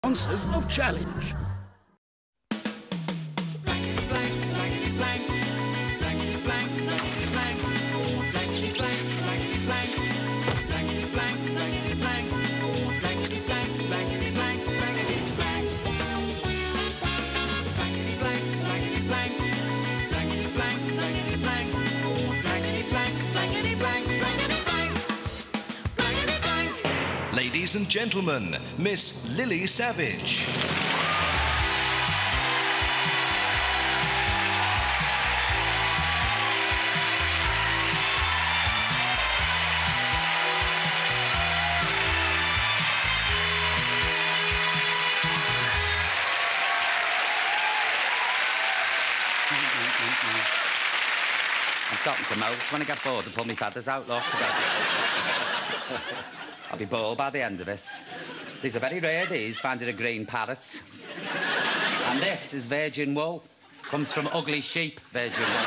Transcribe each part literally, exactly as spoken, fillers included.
Answers of challenge. Ladies and gentlemen, Miss Lily Savage. I'm starting to moult when I get bored and pull my feathers out, look. I'll be bald by the end of it. These are very rare, these, finding a green parrot. And this is virgin wool. Comes from ugly sheep, virgin wool.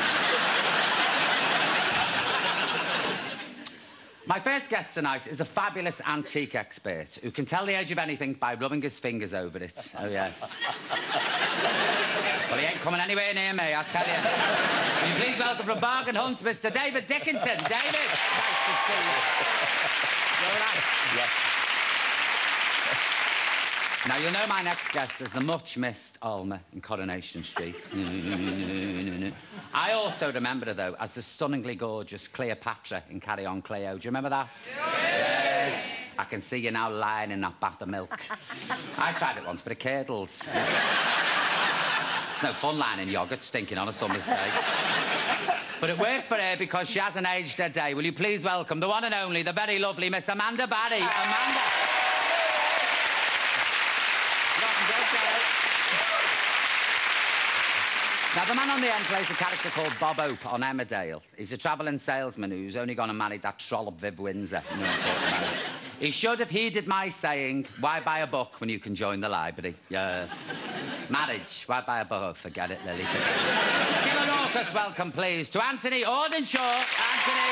My first guest tonight is a fabulous antique expert who can tell the age of anything by rubbing his fingers over it. Oh, yes. Well, he ain't coming anywhere near me, I tell you. Will you please welcome from Bargain Hunt, Mister David Dickinson. David, nice to see you. You're all right? Yes. Now, you'll know my next guest as the much-missed Alma in Coronation Street. I also remember her, though, as the stunningly gorgeous Cleopatra in Carry On, Cleo. Do you remember that? Yes. I can see you now lying in that bath of milk. I tried it once, but it curdles. It's no fun lying in yoghurt stinking on a summer's day. But it worked for her because she hasn't aged a day. Will you please welcome the one and only, the very lovely Miss Amanda Barry. Amanda. Now, the man on the end plays a character called Bob Hope on Emmerdale. He's a travelling salesman who's only gone and married that trollop Viv Windsor. You know what I'm talking about. He should have heeded my saying, why buy a book when you can join the library? Yes. Marriage, why buy a book? Oh, forget it, Lily, forget it. Give a raucous welcome, please, to Anthony Audenshaw. Anthony.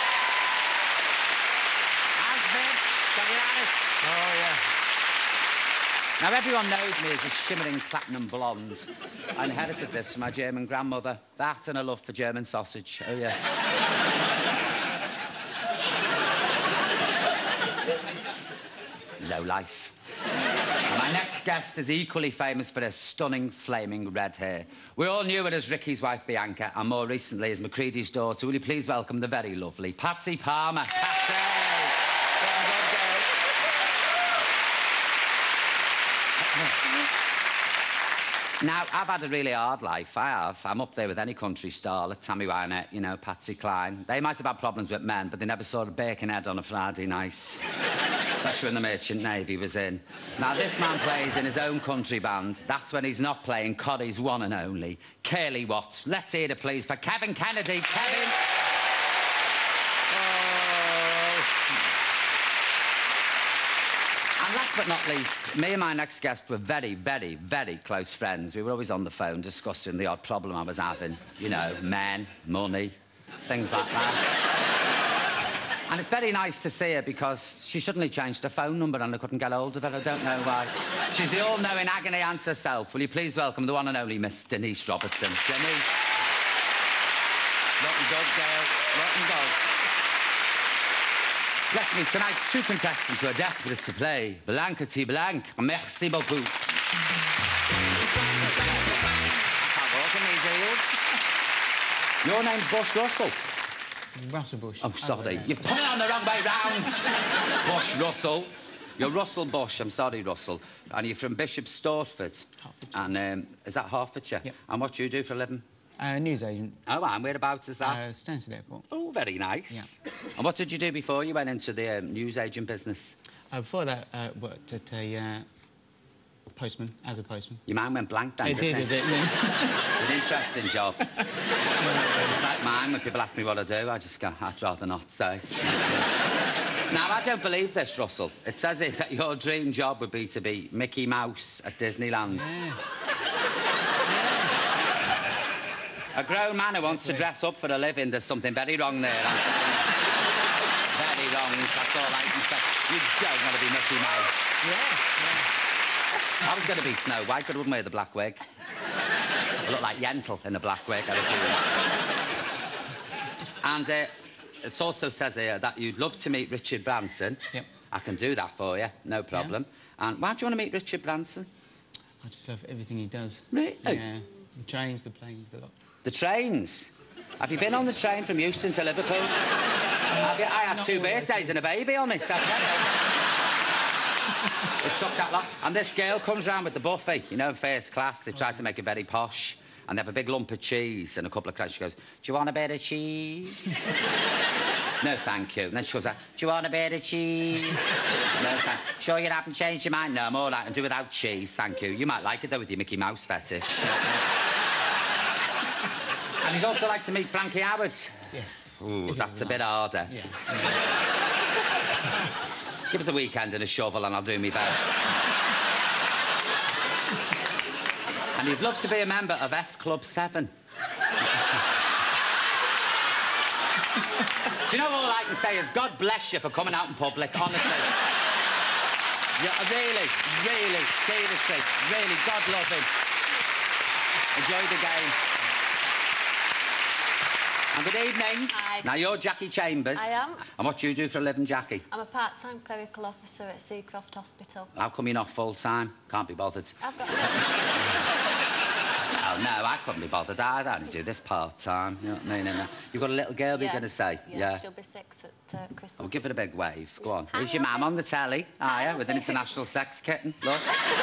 How's Viv? Oh, yeah. Now, everyone knows me as a shimmering platinum blonde. I inherited this from my German grandmother. That and a love for German sausage. Oh, yes. Low life. And my next guest is equally famous for her stunning, flaming red hair. We all knew her as Ricky's wife, Bianca, and more recently as Macready's daughter. Will you please welcome the very lovely Patsy Palmer. Patsy! Now, I've had a really hard life, I have. I'm up there with any country starlet, Tammy Wynette, you know, Patsy Cline. They might have had problems with men, but they never saw a Birkenhead on a Friday night. Especially when the Merchant Navy was in. Now, this man plays in his own country band. That's when he's not playing Corrie's one and only, Curly Watts. Let's hear it, please, for Kevin Kennedy. Kevin! And last but not least, me and my next guest were very, very, very close friends. We were always on the phone discussing the odd problem I was having. You know, men, money, things like that. And it's very nice to see her because she suddenly changed her phone number and I couldn't get hold of her. I don't know why. She's the all-knowing agony aunt herself. Will you please welcome the one and only Miss Denise Robertson. Denise. Rotten dog, Dale. Rotten dog. Let's meet tonight's two contestants who are desperate to play Blankety Blank. Merci beaucoup. I can't walk in these heels. Your name's Bush Russell. Russell Bush. Oh, sorry. You've put it on the wrong way round. Bush Russell. You're Russell Bush. I'm sorry, Russell. And you're from Bishop Stortford. Hertfordshire. And um, is that Hertfordshire? Yep. And what do you do for a living? Uh, news agent. Oh, and whereabouts is that? Uh, Stansted Airport. Oh, very nice. Yeah. And what did you do before you went into the um, newsagent business? Uh, before that, uh, worked at a uh, postman, as a postman. Your mind went blank then, It did, didn't it did, yeah. It's an interesting job. It's like mine, when people ask me what I do, I just go, I'd rather not say. Now, I don't believe this, Russell. It says it, that your dream job would be to be Mickey Mouse at Disneyland. Yeah. A grown man who wants to dress up for a living, there's something very wrong there, I'm telling you. Very wrong, that's all I can say. You don't want to be Mickey Mouse. Yeah, yeah. I was going to be Snow White, but I wouldn't wear the black wig. I look like Yentl in a black wig. I refuse. And uh, it also says here that you'd love to meet Richard Branson. Yep. I can do that for you, no problem. Yeah. And why do you want to meet Richard Branson? I just love everything he does. Really? Yeah. The trains, the planes, the lot. The trains? Have you been on the train from Euston to Liverpool? Have you? I had Not two all birthdays and a baby on this, I tell you. It took that long. And this girl comes round with the buffet, you know, first class. They try to make it very posh. And they have a big lump of cheese and a couple of crunch. She goes, do you want a bit of cheese? No, thank you. And then she goes, do you want a bit of cheese? No, thank you. Sure you haven't changed your mind? No, I'm all right. And do without cheese, thank you. You might like it, though, with your Mickey Mouse fetish. And he'd also like to meet Frankie Howard. Yes. Ooh, that's a bit harder. Yeah. Give us a weekend and a shovel and I'll do my best. And he'd love to be a member of S Club seven. Do you know all I can say is God bless you for coming out in public, honestly. Yeah, really, really, seriously, really, God love him. Enjoy the game. And good evening. Hi. Now, you're Jackie Chambers. I am. And what do you do for a living, Jackie? I'm a part-time clerical officer at Seacroft Hospital. How come you're not full-time? Can't be bothered. I've got... Oh, no, I couldn't be bothered. I'd only do this part-time. You know what I mean? And, uh, you've got a little girl, yeah. you're going to say? Yeah, Yeah, she'll be six at uh, Christmas. I'll give it a big wave. Go on. Hi, Here's your Robin. mum on the telly. Hi, Hiya, with an Robin. international sex kitten. Look.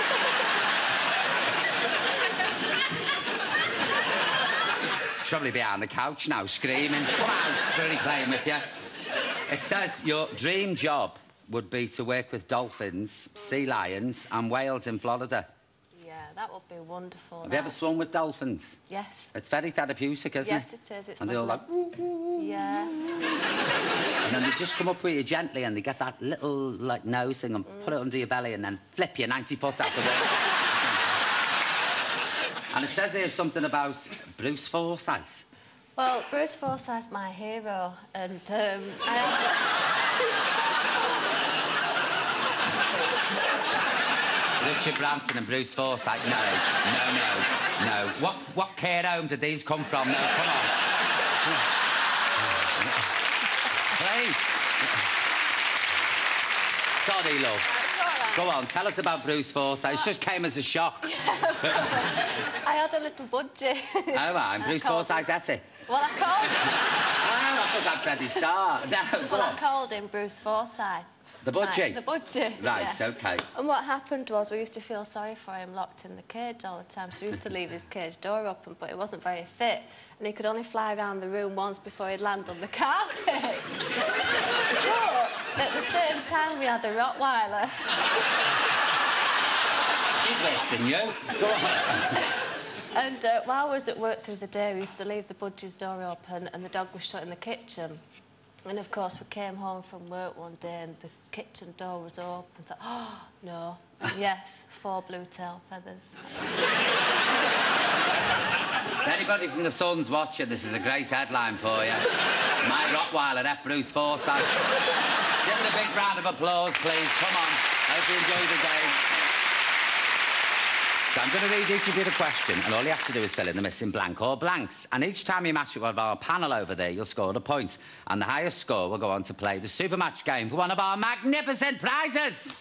She's probably behind the couch now, screaming. Come on, really playing with you. It says your dream job would be to work with dolphins, sea lions and whales in Florida. Yeah, that would be wonderful. Have you ever swum with dolphins? Yes. It's very therapeutic, isn't Yes, it? it is. It's And they all like... lovely. Yeah. And then they just come up with you gently and they get that little, like, nose thing and mm. put it under your belly and then flip you ninety foot out the water. And it says here something about Bruce Forsyth. Well, Bruce Forsyth's my hero, and um, I have... Richard Branson and Bruce Forsyth. No, no, no, no. What, what care home did these come from? No, come on. Please. Sorry, love. That's all right. Go on, tell us about Bruce Forsyth. It just came as a shock. I had a little budgie. Oh, I'm Bruce Forsyth's essay. Well, I called him... Oh, that was like Freddie Starr. No, go Well, on. I called him Bruce Forsyth. The budgie? Right, the budgie. Right, yeah. OK. And what happened was we used to feel sorry for him locked in the cage all the time, so we used to leave his cage door open, but it wasn't very fit, and he could only fly around the room once before he'd land on the carpet. But at the same time, we had a Rottweiler. She's racing you. Go on. And uh, while I was at work through the day, we used to leave the budgie's door open and the dog was shut in the kitchen. And, of course, we came home from work one day and the kitchen door was open. I thought, oh, no. And yes, four blue tail feathers. If anybody from the Sun's watching, this is a great headline for you. My Rottweiler at Bruce Forsyth. Give it a big round of applause, please. Come on. Hope you enjoy the game. So I'm going to read each of you the question, and all you have to do is fill in the missing blank or blanks. And each time you match it with our panel over there, you'll score a point. And the highest score will go on to play the Super Match game for one of our magnificent prizes.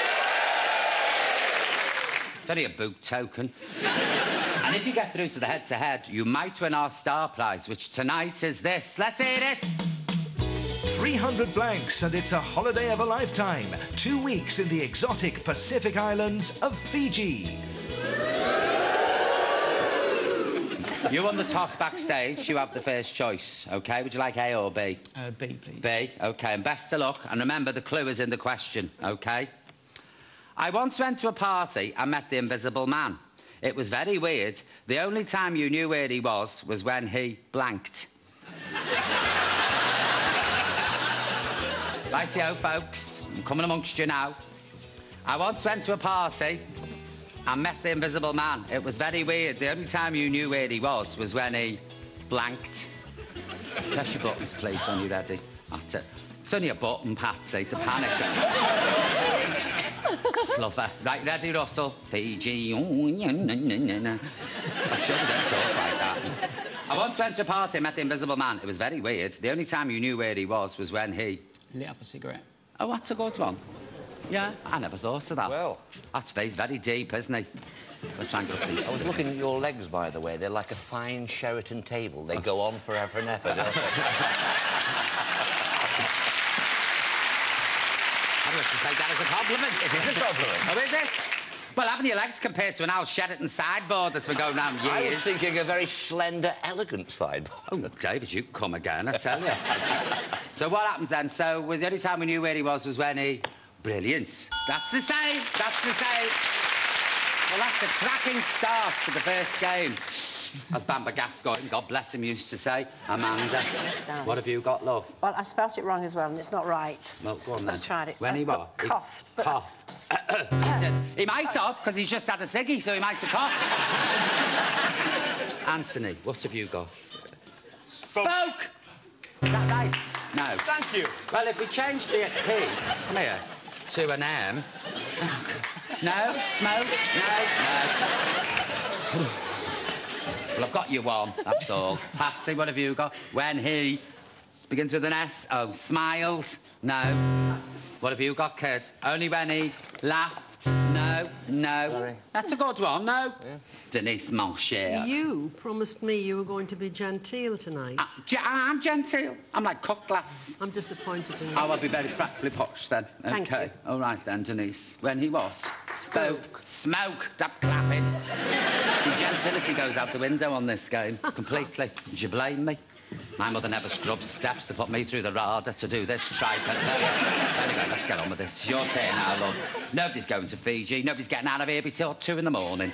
It's only a boot token. And if you get through to the head-to-head, you might win our star prize, which tonight is this. Let's hear it. three hundred blanks and it's a holiday of a lifetime. Two weeks in the exotic Pacific Islands of Fiji. You won the toss backstage. You have the first choice, OK? Would you like A or B? Uh, B, please. B, OK. And best of luck. And remember, the clue is in the question, OK? I once went to a party and met the Invisible Man. It was very weird. The only time you knew where he was was when he blanked. Rightio, folks. I'm coming amongst you now. I once went to a party and met the Invisible Man. It was very weird. The only time you knew where he was was when he blanked. Press your buttons, please, when you're ready. That's it. It's only a button, Patsy, to panic. Love her. Right, ready, Russell? Fiji. I'm sure we don't talk like that. I once went to a party and met the Invisible Man. It was very weird. The only time you knew where he was was when he... lit up a cigarette. Oh, that's a good one. Yeah, I never thought of that. Well... That's he's very deep, isn't he? Let's try and go up these I was stairs. looking at your legs, by the way. They're like a fine Sheraton table. They go on forever and ever, don't they? I'd like to take that as a compliment. It is a compliment. Oh, is it? Well, having your legs compared to an old Sheraton sideboard that's been going round years... I was thinking a very slender, elegant sideboard. Oh, David, you come again, I tell you. So what happens then? So was the only time we knew where he was was when he... Brilliant. That's the same. That's the same. Well, that's a cracking start to the first game. As Bamba Gascoigne, God bless him, used to say. Amanda, Yes, darling. what have you got, love? Well, I spelt it wrong as well, and it's not right. Well, go on then. I've tried it. When I he put what? Coughed. He But coughed. He might have, because he's just had a ciggy, so he might have coughed. Anthony, what have you got? Spoke. Spoke! Is that nice? No. Thank you. Well, if we change the P, come here, to an M... No? Smoke? No? No. Well, I've got you one, that's all. Patsy, what have you got? When he... Begins with an S. Oh, smiled? No. What have you got, kid? Only when he laughed? No. No. Sorry. That's a good one, no? Yeah. Denise, mon cher. You promised me you were going to be genteel tonight. Uh, ge- I'm genteel. I'm like cut glass. I'm disappointed in you. Oh, I'll be very practically posh then. Thank OK. you. All right then, Denise. When he what? Spoke. Smoke. Stop clapping. The gentility goes out the window on this game, completely. Do you blame me? My mother never scrubbed steps to put me through the RADA to do this tripe, I tell you. Anyway, let's get on with this. Your turn now, love. Nobody's going to Fiji. Nobody's getting out of here before two in the morning.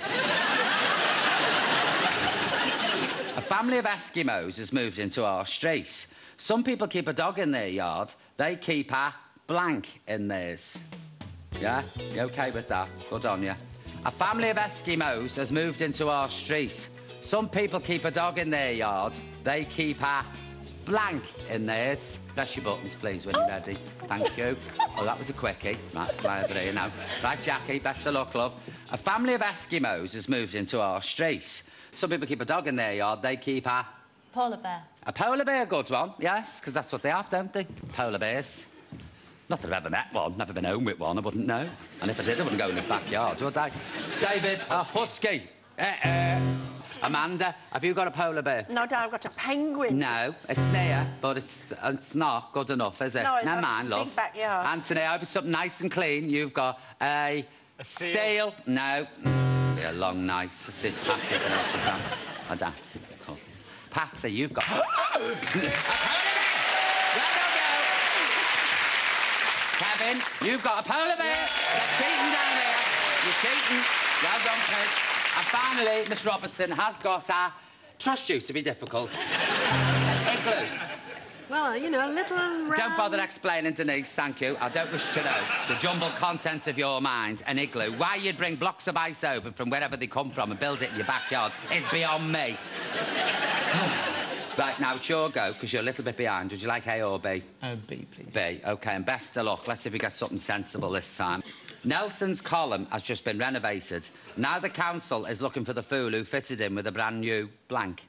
A family of Eskimos has moved into our street. Some people keep a dog in their yard. They keep a blank in theirs. Yeah? You OK with that? Good on you. A family of Eskimos has moved into our street. Some people keep a dog in their yard. They keep a blank in theirs. Press your buttons, please, when you're ready. Thank you. Oh, that was a quickie. Right, fly over here now. Right, Jackie, best of luck, love. A family of Eskimos has moved into our street. Some people keep a dog in their yard. They keep a... Polar bear. A polar bear, good one, yes, because that's what they have, don't they? Polar bears. Not that I've ever met one, never been home with one, I wouldn't know. And if I did, I wouldn't go in his backyard, would I? David, a husky. Uh-uh. Amanda, have you got a polar bear? no, Dad, I've got a penguin. No, it's near, but it's it's not good enough, is it? No, it's Never got a mind, big love. backyard. Anthony, I hope it's something nice and clean. You've got a... A seal. No. It'll be a long, nice... See, Patsy can help us out. I doubt it. Cool. Patsy, you've got... a polar bear! Well done, girl. Kevin, you've got a polar bear. You're cheating down there. You're cheating. Well done, kid. And finally, Miss Robertson has got a... Trust you to be difficult. Igloo. Well, you know, a little round... Don't bother explaining, Denise, thank you. I don't wish to know the jumbled contents of your mind. An igloo. Why you'd bring blocks of ice over from wherever they come from and build it in your backyard is beyond me. Right, now it's your go, because you're a little bit behind. Would you like A or B? Uh, B, please. B, OK, and best of luck. Let's see if we get something sensible this time. Nelson's column has just been renovated. Now the council is looking for the fool who fitted in with a brand new blank.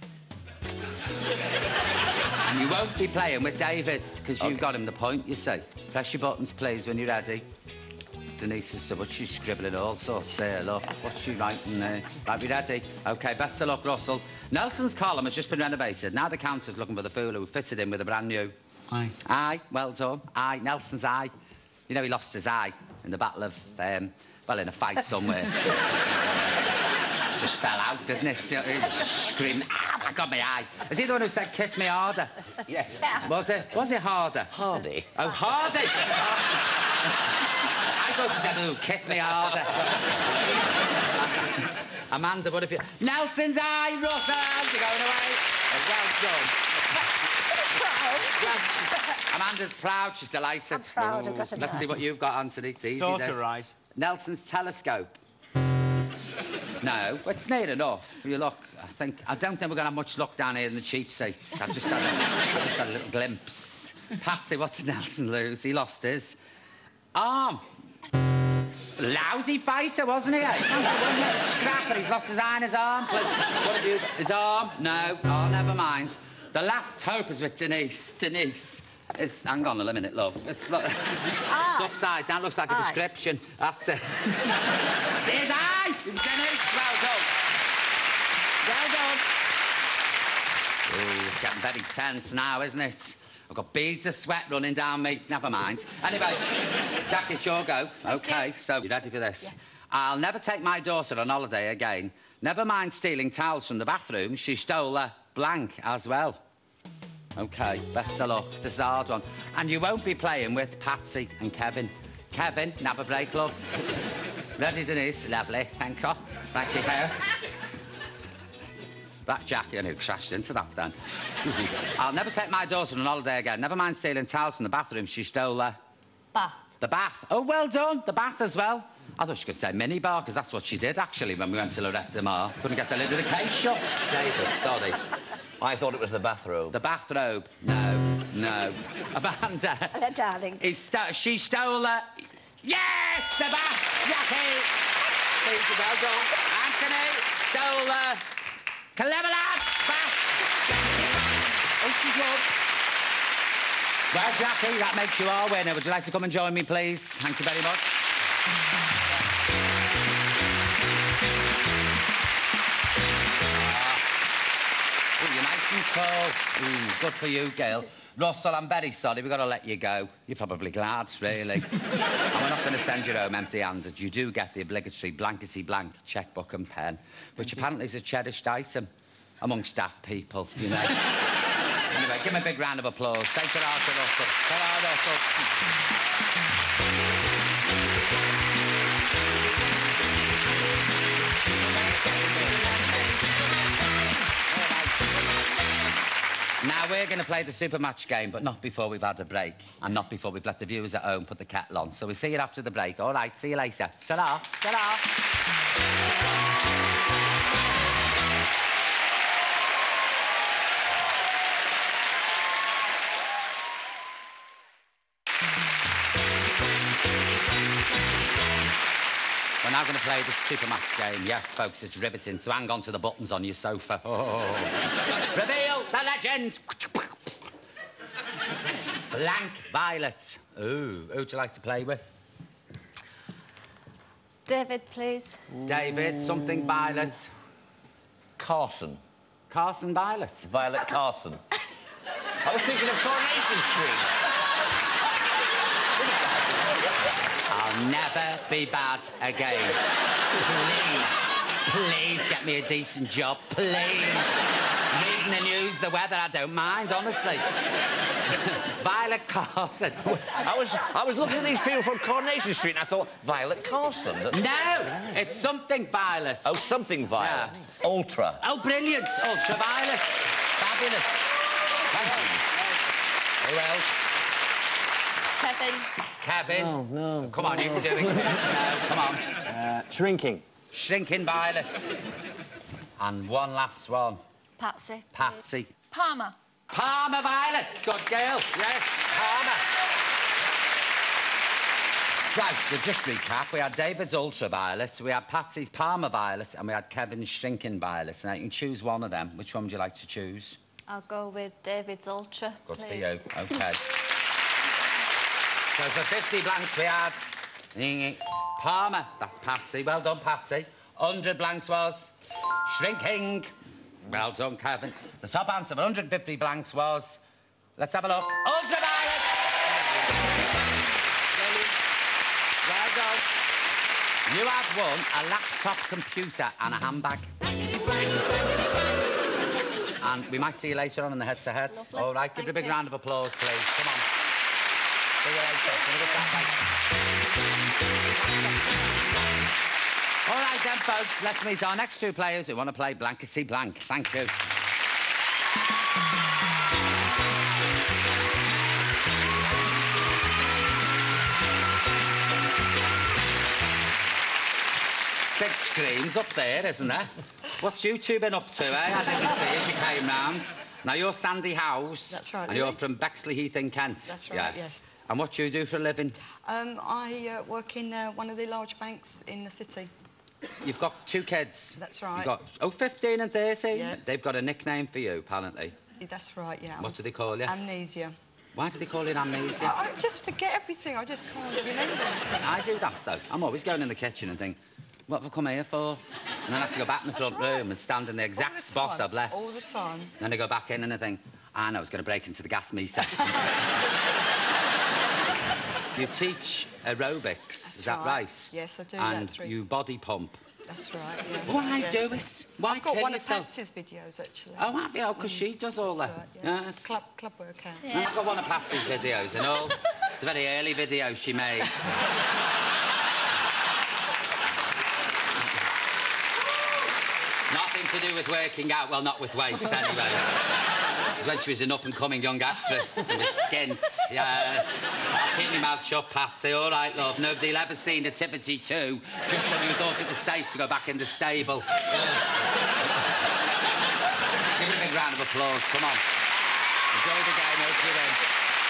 And you won't be playing with David, because Okay. you've got him the point, you see. Press your buttons, please, when you're ready. Denise is... What's she scribbling all sorts there, look. What's she writing there? Right, be ready? OK, best of luck, Russell. Nelson's column has just been renovated. Now the council's looking for the fool who fitted in with a brand new... Aye. Aye, well done. Aye, Nelson's eye. You know, he lost his eye in the battle of... Um, well, in a fight somewhere. Just fell out, isn't it? He screamed, ah, I got my eye. Is he the one who said, kiss me harder? Yes. Was it? Was it harder? Hardy. Oh, Hardy! I thought he said, oh, kiss me harder. Amanda, what have you... Nelson's eye, Russell! You're going away. Oh, well done. Well, Amanda's proud, she's delighted. I'm proud, I've got a Let's see what you've got, Anthony. It's easy, Sort this. of right. Nelson's telescope. No, it's near enough. You look, I think... I don't think we're going to have much luck down here in the cheap seats. I've just had a, I've just had a little glimpse. Patsy, what did Nelson lose? He lost his arm. Lousy fighter, wasn't he? Eh? Wasn't it? Scrapper, he's lost his eye and his arm. What have you... His arm? No. Oh, never mind. The last hope is with Denise. Denise is... Hang on a minute, love. It's, lo... it's upside down. Looks like a Aye. description. That's it. There's eye! Denise, well done. Well done. Oh, it's getting very tense now, isn't it? I've got beads of sweat running down me. Never mind. Anyway, Jackie, it's your go. OK, so you ready for this? Yes. I'll never take my daughter on holiday again. Never mind stealing towels from the bathroom. She stole a blank as well. OK, best of luck. This is a hard one. And you won't be playing with Patsy and Kevin. Kevin, have a break, love. Ready, Denise? Lovely. Thank you. Righty here. That Jackie, I knew, crashed into that then. I'll never take my daughter on holiday again. Never mind stealing towels from the bathroom. She stole a... Bath. The bath. Oh, well done. The bath as well. I thought she could say minibar, because that's what she did, actually, when we went to Lorette de Mar. Couldn't get the lid of the case shut. David, sorry. I thought it was the bathrobe. The bathrobe. No, no. Amanda. Hello, darling. He sto she stole a... Yes! The bath! Jackie! Thank you, well done. Anthony stole a... Clever lad! Bath! Oh, she's won. Well, Jackie, that makes you our winner. Would you like to come and join me, please? Thank you very much. Ah. Oh, you're nice and tall. Ooh, good for you, girl. Russell, I'm very sorry. We've got to let you go. You're probably glad, really. And we're not going to send you home empty-handed. You do get the obligatory blankety blank chequebook and pen, which apparently is a cherished item among staff people, you know. Anyway, give him a big round of applause. Say ta-ra to Russell. Ta-ra, Now, we're going to play the super match game, but not before we've had a break, and not before we've let the viewers at home put the kettle on. So we'll see you after the break. All right, see you later. Ta-ra. Ta-ra. We're now going to play the super match game. Yes, folks, it's riveting, so hang on to the buttons on your sofa. Oh. Reveal the legends! Blank Violet. Ooh, who'd you like to play with? David, please. David, something Violet. Carson. Carson Violet. Violet Carson. I was thinking of Coronation Street. I'll never be bad again. Please, please get me a decent job, please. Reading the news, the weather, I don't mind, honestly. Violet Carson. I was, I was looking at these people from Coronation Street and I thought, Violet Carson? No, it's something Violet. Oh, something Violet. Yeah. Ultra. Oh, brilliant. Ultraviolet. Fabulous. Thank you. Who else? Kevin. Kevin. No, no. Come on, you can do it, kids. No, come on. Uh, shrinking. Shrinking Violet. And one last one. Patsy. Patsy. Palmer. Palmer Violet. Good girl. Yes, Palmer. Right, to just recap, we had David's Ultraviolet, we had Patsy's Palmer Violet, and we had Kevin's Shrinking Violet. Now, you can choose one of them. Which one would you like to choose? I'll go with David's Ultra, Good please. for you. OK. So for fifty blanks we had... Palmer. That's Patsy. Well done, Patsy. one hundred blanks was... Shrinking. Well done, Kevin. The top answer for one hundred fifty blanks was... Let's have a look. Ultraviolet! Well done. You have won a laptop computer and a handbag. And we might see you later on in the head-to-head. Lovely. All right, give her a big Thank you. round of applause, please. Come on. See you later. Gonna get that back. All right, then, folks, let's meet our next two players who want to play Blankety Blank. Thank you. Big screens up there, isn't there? What's you two been up to, eh? I didn't see as you came round. Now, you're Sandy House. That's right, And you're Louis. from Bexley Heath in Kent. That's right, yes. yes. And what do you do for a living? Um, I uh, work in uh, one of the large banks in the city. You've got two kids. That's right. You've got, oh, fifteen and thirteen? Yeah. They've got a nickname for you, apparently. That's right, yeah. What do they call you? Amnesia. Why do they call it amnesia? I, I just forget everything. I just can't remember anything. I do that, though. I'm always going in the kitchen and think, what have I come here for? And then I have to go back in the That's front right. room and stand in the exact the spot time. I've left. All the time. Then I go back in and I think, I know I was going to break into the gas meter. You teach aerobics, That's is that right. right? Yes, I do And that through- you body pump. That's right, yeah. Why yeah. do it? Why I've got kill one yourself? of Patsy's videos, actually. Oh, have you? Because she does all That's that. right, yeah. Yes. Club, club workout. And I've got one of Patsy's videos and all. It's a very early video she made. Nothing to do with working out, well, not with weights, anyway. It was when she was an up-and-coming young actress and was skint, yes. Keep my mouth shut, Patsy, all right, love. Nobody'll ever see Nativity two, just so you thought it was safe to go back in the stable. Give it a big round of applause, come on. Enjoy the game, hope you're in.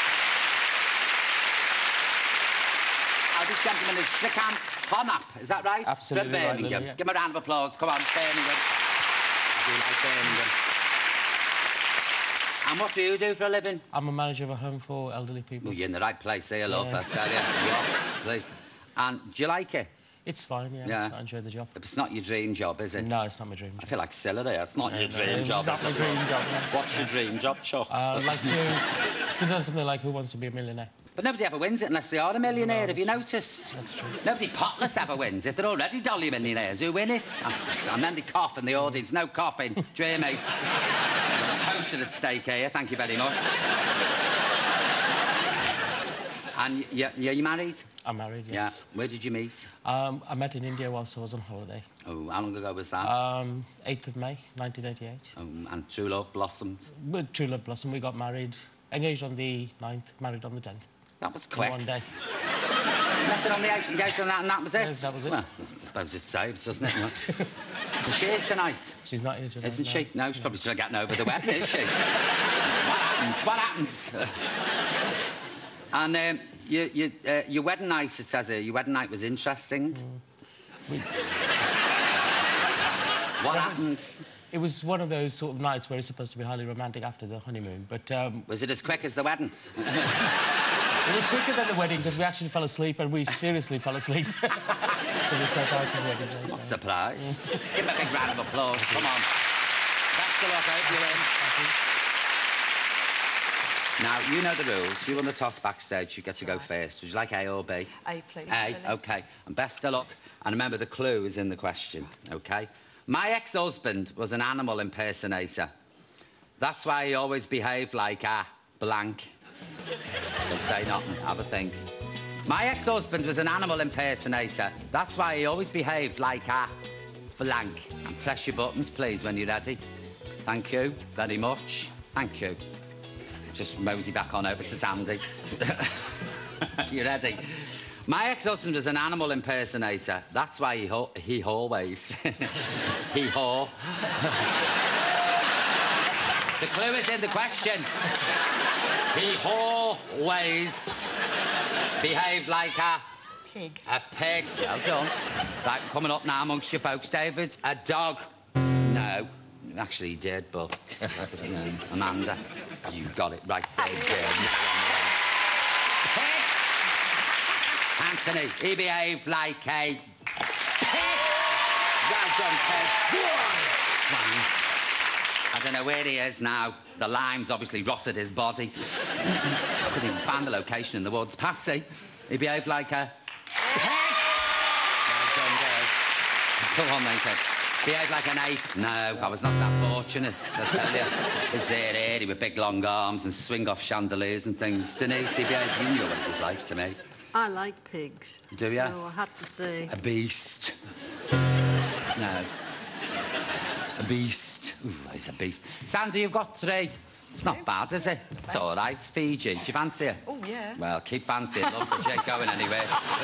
Oh, this gentleman is Shrikant Honap, is that right? Absolutely From right, Birmingham. Lily, yeah. Give him a round of applause, come on, Birmingham. I do like Birmingham. And what do you do for a living? I'm a manager of a home for elderly people. Well, you're in the right place here, love, Yeah. I tell you. Yes, please. And do you like it? It's fine, yeah. Yeah. I enjoy the job. It's not your dream job, is it? No, it's not my dream I job. feel like silly there. It's not No, your no, dream it's job. not is my it? dream job, no. What's your dream job, Chuck? Uh, I'd like to present something like Who Wants to Be a Millionaire? But nobody ever wins it unless they are a millionaire, No, have you that's- noticed? That's true. Nobody potless ever wins it. They're already dolly millionaires. Who win it? And then they cough in the audience. No coughing. Do you hear me? Toasted at stake here. Thank you very much. And you, you, you married? I'm married, yes. Yeah. Where did you meet? Um, I met in India whilst I was on holiday. Oh, how long ago was that? Um, eighth of May, nineteen eighty-eight. Oh, and true love blossomed. With true love blossom, we got married, engaged on the ninth, married on the tenth. That was In quick. one day. That's it on the eighth, engaged on that, and that was it? Yes, that was it. Well, I suppose it saves, doesn't it? Is she here tonight? She's not here today. Isn't no. she? No, she's probably still getting over the wedding, is she? What happens? What happens? And um, you, you, uh, your wedding night, it says here, your wedding night was interesting. Mm. We, what That happened? was- it was one of those sort of nights where it's supposed to be highly romantic after the honeymoon, but um, Was it as quick as the wedding? it was quicker than the wedding because we actually fell asleep, and we seriously fell asleep. Because we were so tired from the wedding day, Not so- surprised. Give him a big round of applause. Come on. Best of luck, hope you're in. Now, you know the rules. You won the toss backstage. You get to go first. Would you like A or B? A, please. A, Lily. OK. And best of luck. And remember, the clue is in the question, OK? My ex-husband was an animal impersonator. That's why he always behaved like a blank. Don't say nothing. Have a think. My ex-husband was an animal impersonator. That's why he always behaved like a blank. And press your buttons, please, when you're ready. Thank you very much. Thank you. Just mosey back on over to Sandy. You ready? My ex-husband was an animal impersonator. That's why he ho he always he haw. The clue is in the question. He always behaved like a Pig. a pig. Well done. Right, coming up now amongst you folks, David. A dog. No. Actually, he did, but... no, Amanda, you got it right there, dear. Pig! Anthony, he behaved like a pig. Well done, Peg. Fine. I don't know where he is now. The lime's obviously rotted his body. I couldn't even find the location in the woods. Patsy, he behaved like a pig. Well done, girl. Come on, then, kid. Behaved like an ape. No, I was not that fortunate, I tell you. He's there, hairy with big long arms and swing off chandeliers and things. Denise, he behaved, you knew what he was like to me. I like pigs. Do ya? So I had to say... A beast. No. A beast. Ooh, he's a beast. Sandy, you've got three. It's not bad, is it? It's all right. Fiji. Do you fancy it? Oh, yeah. Well, keep fancying. Love for Jake going anywhere.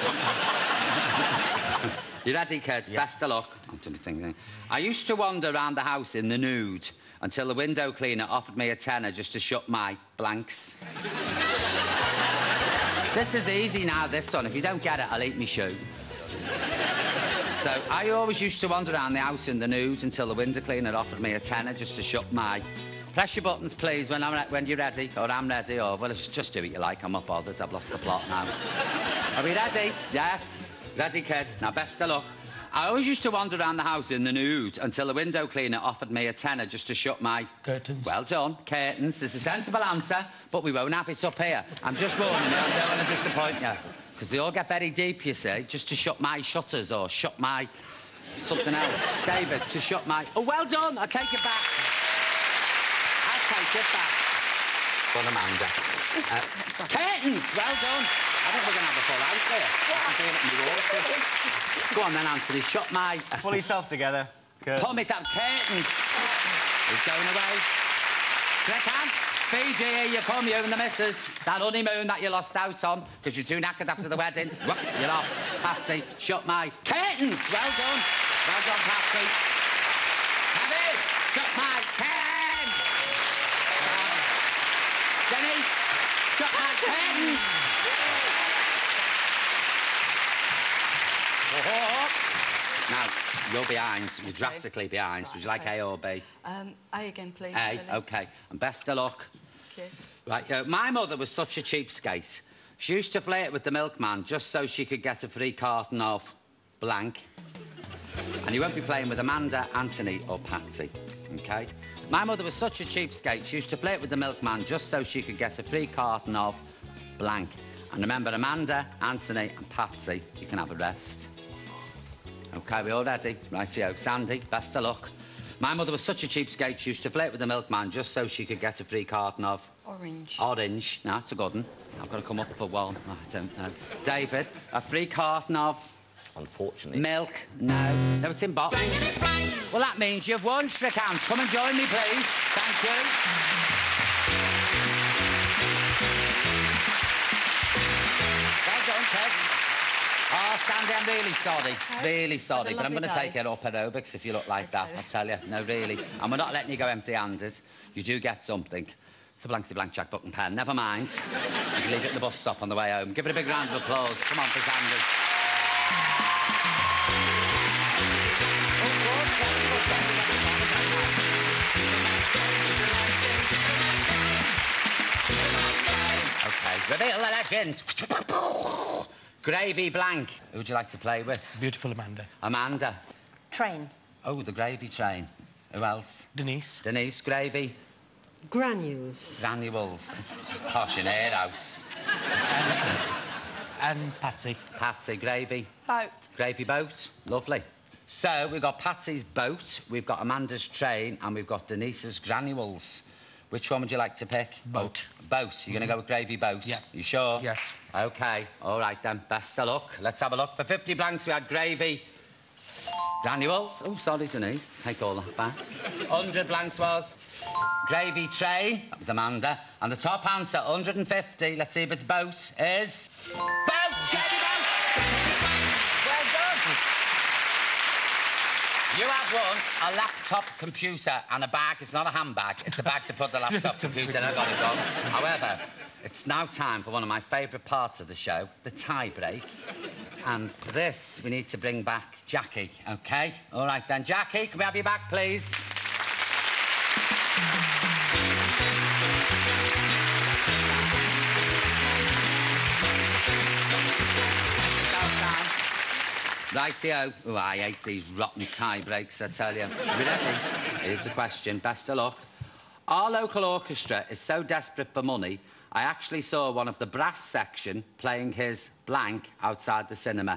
You ready, kids? Yeah. Best of luck. I'm doing thinking. I used to wander around the house in the nude until the window cleaner offered me a tenner just to shut my blanks. This is easy now, this one. If you don't get it, I'll eat me shoe. So, I always used to wander around the house in the nude until the window cleaner offered me a tenner just to shut my... Press your buttons, please, when, I'm re when you're ready, or I'm ready, or... Well, just, just do what you like. I'm not bothered. I've lost the plot now. Are we ready? Yes. Ready, kid. Now, best of luck. I always used to wander around the house in the nude until the window cleaner offered me a tenner just to shut my... Curtains. Well done. Curtains. It's a sensible answer, but we won't have it up here. I'm just warning you. I don't want to disappoint you. Because they all get very deep, you see, just to shut my shutters or shut my... something else. David, to shut my... Oh, well done. I take it back. I take it back. Well, Amanda. Uh, curtains. Well done. I think we're going to have a full house here. I'm doing it in my waters. Go on then, Anthony. Shut my... Pull yourself together. Good. Pull myself. Curtains. He's going away. Shake hands. Fiji, here you come, you and the missus. That honeymoon that you lost out on because you're too knackered after the wedding. You're off. Patsy, shut my... Curtains. Well done. Well done, Patsy. Heavy. Shut my curtains. Denise, shut my curtains. Now, you're behind. You're drastically behind. Would you like okay. A or B? Um, A again, please. A, Lily. OK. And best of luck. Okay. Right, uh, my mother was such a cheapskate. She used to flirt with the milkman just so she could get a free carton of blank. And you won't be playing with Amanda, Anthony or Patsy, OK? My mother was such a cheapskate. She used to flirt with the milkman just so she could get a free carton of blank. And remember, Amanda, Anthony and Patsy, you can have a rest. OK, we all ready? Rightio. Sandy, best of luck. My mother was such a cheapskate, she used to flirt with the milkman just so she could get a free carton of... Orange. Orange. No, it's a good one. I've got to come up for one. Oh, I don't know. David, a free carton of... Unfortunately. Milk. No. No, it's in bottles. Well, that means you've won, Strickhounds. Come and join me, please. Thank you. Well done, kids. Oh, Sandy, I'm really sorry. Really sorry, but I'm going to take it up aerobics if you look like that, I tell you. No, really. And we're not letting you go empty-handed. You do get something. It's a blankety blank cheque book and pen. Never mind. You can leave it at the bus stop on the way home. Give it a big round of applause. Come on for Sandy. OK, reveal the legends. Gravy blank. Who would you like to play with? Beautiful Amanda. Amanda. Train. Oh, the gravy train. Who else? Denise. Denise, gravy. Granules. Granules. Posh in her house. And Patsy. Patsy, gravy. Boat. Gravy boat. Lovely. So, we've got Patsy's boat, we've got Amanda's train, and we've got Denise's granules. Which one would you like to pick? Boat. Boat. You're going to go with gravy boat? Yeah. You sure? Yes. OK. All right, then. Best of luck. Let's have a look. For fifty blanks, we had gravy. Granules. Oh, sorry, Denise. Take all that back. one hundred blanks was gravy train. That was Amanda. And the top answer, one hundred fifty. Let's see if it's boat. Is... Boat! Gravy boat! Well done. You have won a laptop computer and a bag. It's not a handbag. It's a bag to put the laptop computer in. I got it wrong. However, it's now time for one of my favourite parts of the show, the tie break. And for this, we need to bring back Jackie, OK? All right, then. Jackie, can we have you back, please? Rightio. Oh, I hate these rotten tie breaks, I tell you. Are we ready? Here's the question. Best of luck. Our local orchestra is so desperate for money, I actually saw one of the brass section playing his blank outside the cinema.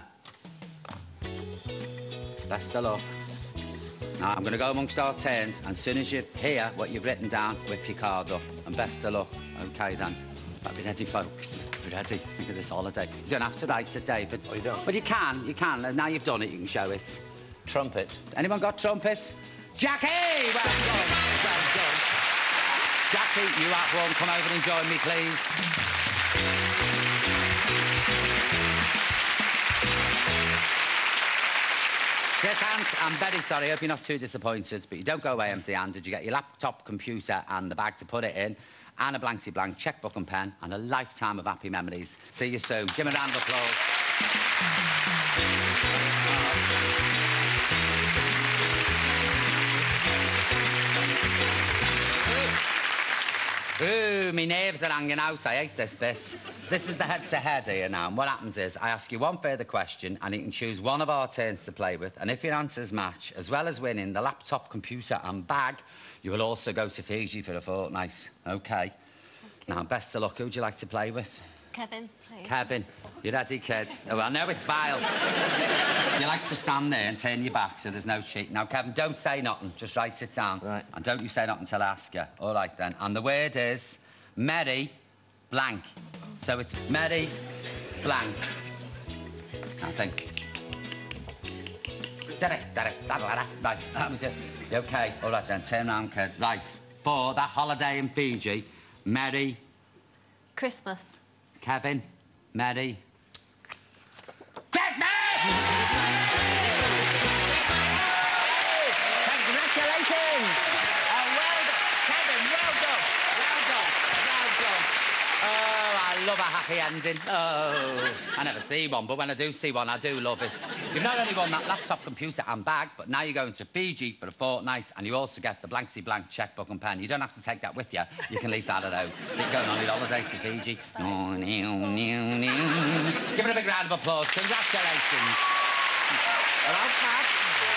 Best of luck. Now, I'm going to go amongst our turns, and as soon as you hear what you've written down, whip your card up. And best of luck. OK, then. But be ready, folks. Be ready. Think of this holiday. You don't have to write it, David. Oh, you don't? But you can, you can. Now you've done it, you can show it. Trumpet. Anyone got trumpet? Jackie! Well done. Well done. Jackie, you have one. Come over and join me, please. Shake hands. I'm very sorry. I hope you're not too disappointed, but you don't go away empty-handed. You get your laptop computer and the bag to put it in. and a Blankety Blank checkbook and pen and a lifetime of happy memories. See you soon. Give me a round of applause. Ooh, my nerves are hanging out. I hate this bit. This is the head-to-head here now, and what happens is I ask you one further question and you can choose one of our turns to play with, and if your answers match, as well as winning the laptop, computer and bag, you will also go to Fiji for a fortnight. OK. Now, best of luck. Who would you like to play with? Kevin, please. Kevin. You ready, kids? Oh, I know it's vile. You like to stand there and turn your back so there's no cheating. Now, Kevin, don't say nothing. Just write it down. Right. And don't you say nothing until I ask you. All right, then. And the word is Merry Blank. So it's Merry Blank. I think. Right. That was it. You OK? All right, then. Turn round, kid. Right. For that holiday in Fiji, Merry... Christmas. Kevin, Merry... Christmas! Congratulations! Oh, well done. Kevin, well done. Well done. Well done. Oh, I love a happy ending. Oh, I never see one, but when I do see one, I do love it. You've not only won that laptop, computer and bag, but now you're going to Fiji for a fortnight, and you also get the Blankety Blank checkbook and pen. You don't have to take that with you. You can leave that at home. You're going on your holidays to Fiji. Give it a big round of applause. Congratulations. Hello, Pat.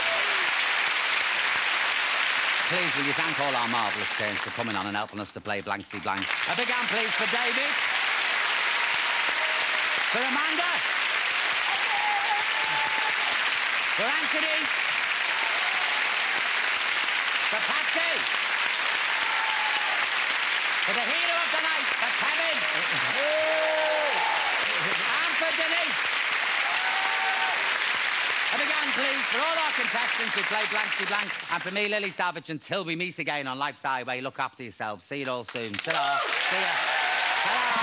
Please, will you thank all our marvellous turns for coming on and helping us to play Blankety Blank. A big hand, please, for David. For Amanda. For Anthony. For Patsy. For the hero of the night, for Kevin. And for Denise. A big hand, please, for all our contestants who play Blankety Blank. And for me, Lily Savage, until we meet again on Life's Highway, look after yourselves. See you all soon. Ta-ra. See ya. Ta-ra.